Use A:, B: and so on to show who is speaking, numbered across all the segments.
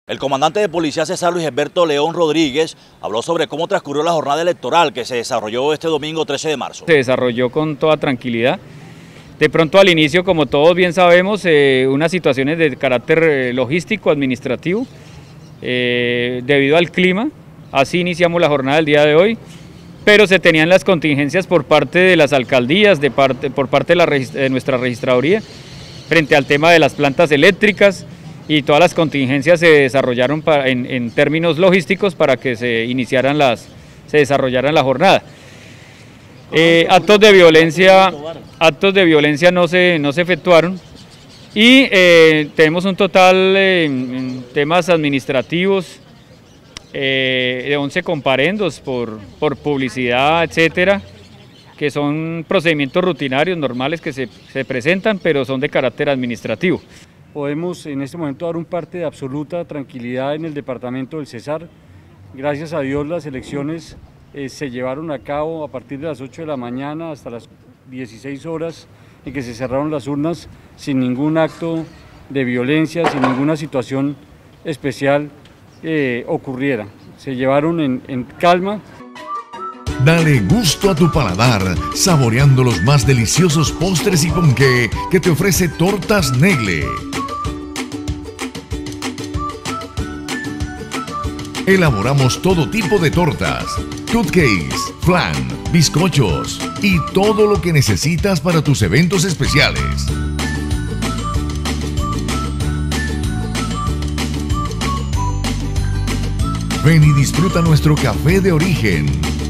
A: El comandante de policía César Luis Alberto León Rodríguez habló sobre cómo transcurrió la jornada electoral que se desarrolló este domingo 13 de marzo.
B: Se desarrolló con toda tranquilidad. De pronto al inicio, como todos bien sabemos, unas situaciones de carácter logístico, administrativo, debido al clima. Así iniciamos la jornada del día de hoy, pero se tenían las contingencias por parte de las alcaldías, por parte de nuestra registraduría, frente al tema de las plantas eléctricas, y todas las contingencias se desarrollaron en términos logísticos para que se desarrollaran la jornada. Actos de violencia no se efectuaron, y tenemos un total en temas administrativos de 11 comparendos por publicidad, etcétera, que son procedimientos rutinarios normales que se presentan, pero son de carácter administrativo.
C: Podemos en este momento dar un parte de absoluta tranquilidad en el departamento del Cesar. Gracias a Dios las elecciones se llevaron a cabo a partir de las 8 de la mañana hasta las 16 horas en que se cerraron las urnas sin ningún acto de violencia, sin ninguna situación especial ocurriera. Se llevaron en calma.
D: Dale gusto a tu paladar, saboreando los más deliciosos postres y ponqué que te ofrece Tortas Negle. Elaboramos todo tipo de tortas, cupcakes, flan, bizcochos y todo lo que necesitas para tus eventos especiales. Ven y disfruta nuestro café de origen.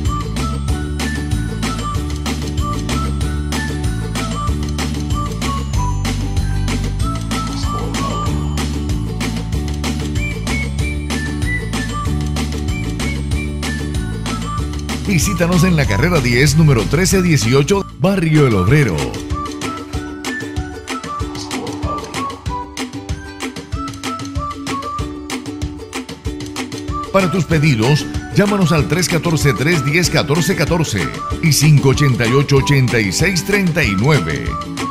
D: Visítanos en la carrera 10, número 1318, Barrio El Obrero. Para tus pedidos, llámanos al 314-310-1414 y 588-8639.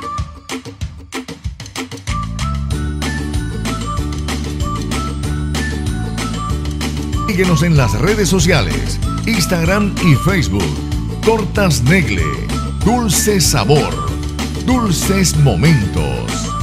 D: Síguenos en las redes sociales, Instagram y Facebook. Tortas Negle, dulce sabor, dulces momentos.